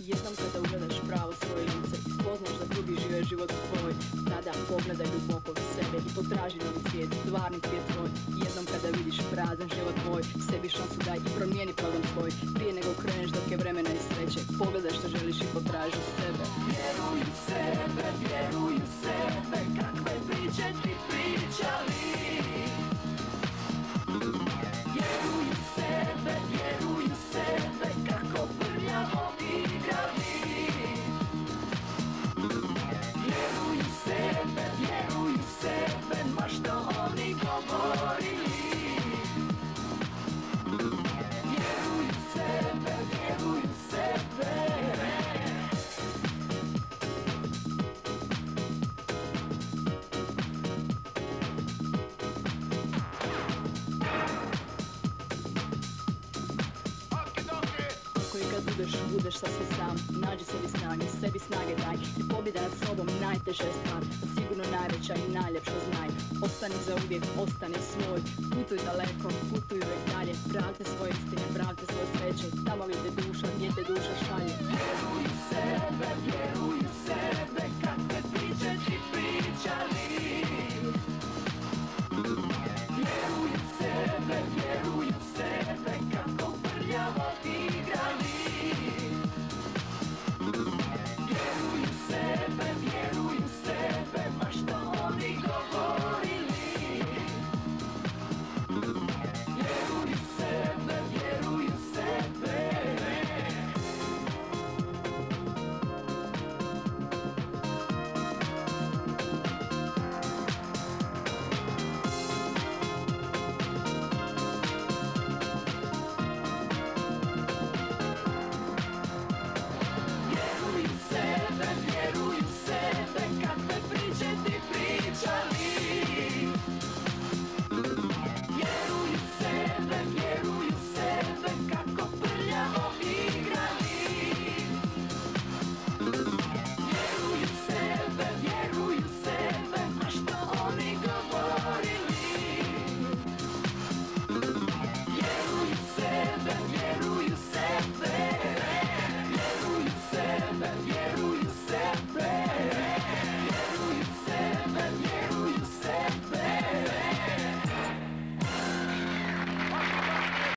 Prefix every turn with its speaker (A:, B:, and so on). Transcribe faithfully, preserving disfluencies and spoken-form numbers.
A: Jednom kada ugledaš pravo svoje lice i spoznaš da drugi žive život tvoj, tada pogledaj duboko u sebe i potraži novi svijet, stvarni svijet tvoj. Jednom kada vidiš prazan život tvoj, sebi šansu daj i promijeni program tvoj. Prije nego kreneš dok je vremena i sreće, pogledaj što želiš i potraži sebe.
B: Vjeruj u sebe, vjeruj u sebe, kakve priče ti pričali. Vjeruj u sebe, vjeruj u sebe, kako prljavo igrali. Vjeruj u sebe, vjeruj u sebe, ma što oni govorili. Vjeruj u sebe, vjeruj u sebe.
A: Budeš, budeš sasvim sam, nađi sebi snage, sebi snage daj. I pobjeda nad sobom najteža je stvar, sigurno najveća i najljepša znaj. Ostani za uvijek, ostani svoj, putuj daleko, putuj uvijek dalje. Pravte svoje istine, pravte svoje sreće, tamo gdje te duša, gdje te duša šalje.